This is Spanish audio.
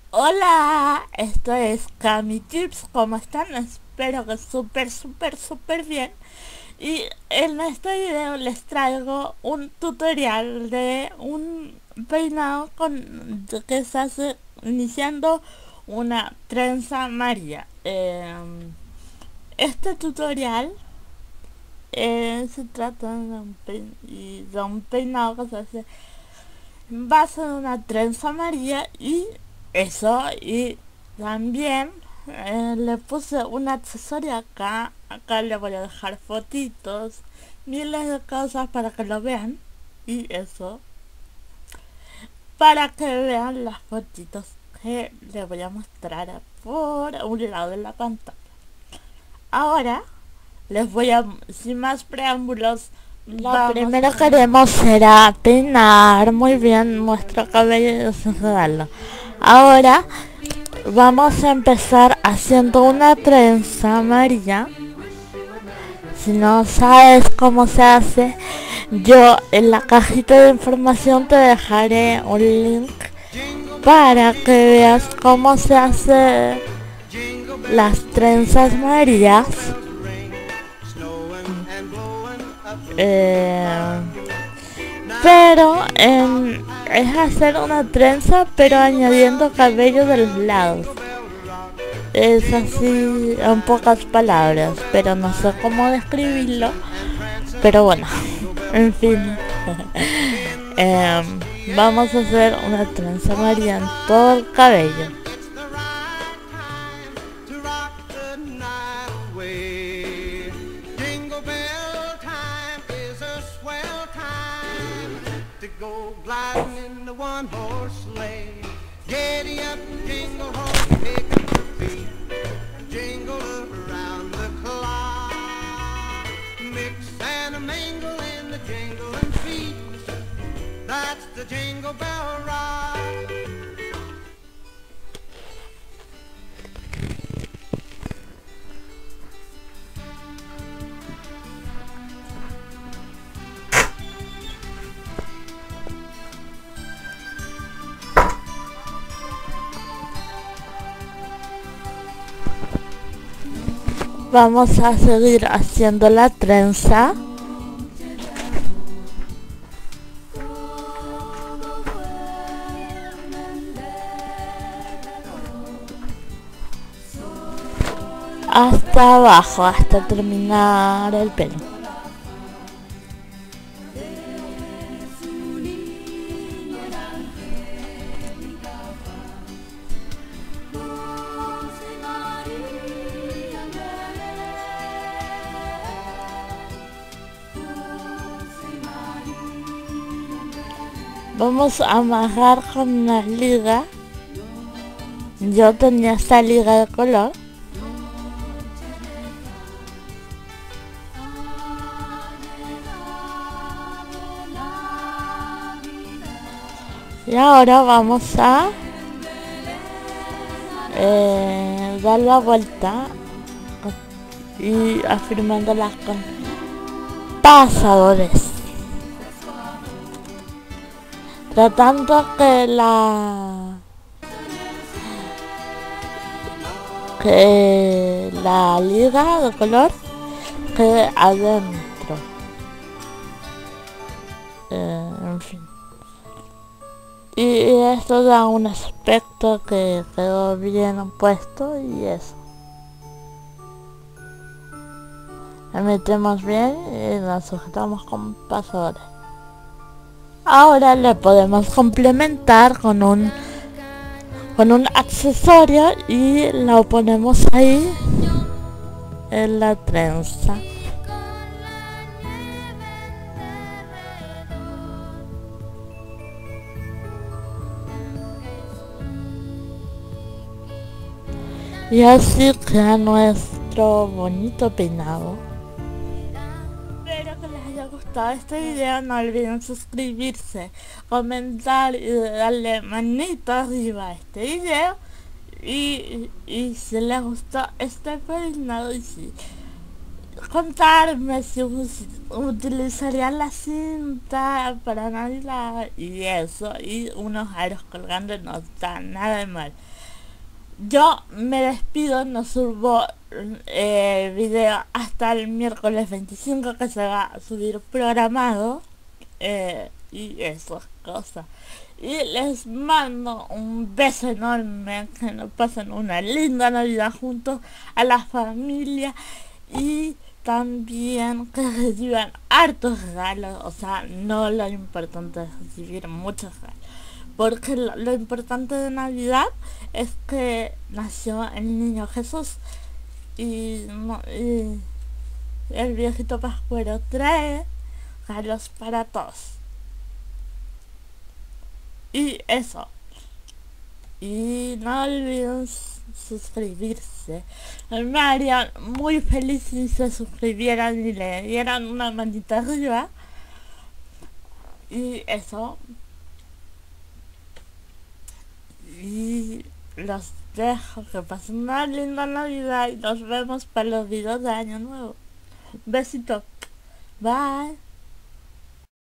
Hola, esto es Cami Tips. ¿Cómo están? Espero que súper bien. Y en este video les traigo un tutorial de un peinado que se hace iniciando una trenza María. Este tutorial se trata de un peinado que se hace en base de una trenza María y también le puse un accesorio acá le voy a dejar fotitos, miles de cosas para que lo vean y eso, para que vean las fotitos que les voy a mostrar por un lado de la pantalla. Ahora les voy a, sin más preámbulos, lo primero que haremos será peinar muy bien nuestro cabello y desenredarlo. Ahora vamos a empezar haciendo una trenza amarilla. Si no sabes cómo se hace, yo en la cajita de información te dejaré un link para que veas cómo se hace las trenzas amarillas. Es hacer una trenza pero añadiendo cabello de los lados. Es así en pocas palabras, pero no sé cómo describirlo. Pero bueno, en fin. Vamos a hacer una trenza amarilla en todo el cabello. Go gliding in the one horse sleigh. Giddy up, jingle horse, pick up your feet. Jingle around the clock. Mix and a mingle in the jingling feet. That's the Jingle Bell Rock. Vamos a seguir haciendo la trenza. Hasta abajo, hasta terminar el pelo. Vamos a amarrar con una liga. Yo tenía esta liga de color. Y ahora vamos a dar la vuelta y afirmándolas con pasadores, tratando que la liga de color quede adentro. En fin, y esto da un aspecto que quedó bien puesto y eso. La metemos bien y la sujetamos con pasadores. Ahora le podemos complementar con un accesorio y lo ponemos ahí en la trenza. Y así queda nuestro bonito peinado. Espero que les haya gustado este video. No olviden suscribirse, comentar y darle manito arriba a este video. Y si les gustó este peinado y si contarme si utilizarían la cinta para Navidad y eso, y unos aros colgando no está nada de mal. yo me despido, no subo video hasta el miércoles 25 que se va a subir programado. Y esas cosas. Y les mando un beso enorme, que nos pasen una linda Navidad juntos, a la familia, y también que reciban hartos regalos. O sea, no lo importante es recibir muchos regalos, porque lo importante de Navidad es que nació el niño Jesús, y, y el viejito Pascuero trae regalos para todos. Y eso. Y no olviden suscribirse. Me harían muy feliz si se suscribieran y le dieran una manita arriba. Y eso. Y los dejo, que pasen una linda Navidad y nos vemos para los videos de Año Nuevo. Besito. Bye.